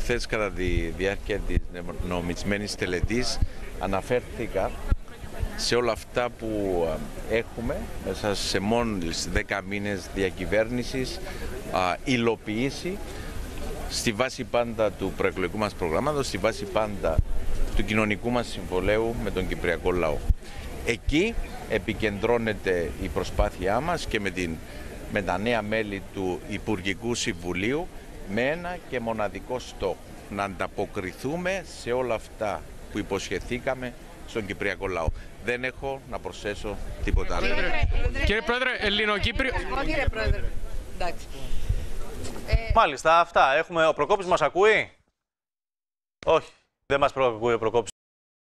χθες κατά τη διάρκεια της νομισμένης τελετής αναφέρθηκα σε όλα αυτά που έχουμε μέσα σε μόλις 10 μήνες διακυβέρνησης υλοποιήσει στη βάση πάντα του προεκλογικού μας προγράμματος, στη βάση πάντα του κοινωνικού μας συμβολέου με τον κυπριακό λαό. Εκεί επικεντρώνεται η προσπάθειά μας και με τα νέα μέλη του Υπουργικού Συμβουλίου με ένα και μοναδικό στόχο: να ανταποκριθούμε σε όλα αυτά που υποσχεθήκαμε στον κυπριακό λαό. Δεν έχω να προσθέσω τίποτα άλλο. Κύριε Πρόεδρε, Ελληνοκύπριο... Κύριε Πρόεδρε, εντάξει. Μάλιστα, αυτά. Ο Προκόπης μας ακούει? Όχι, δεν μας ακούει ο Προκόπης.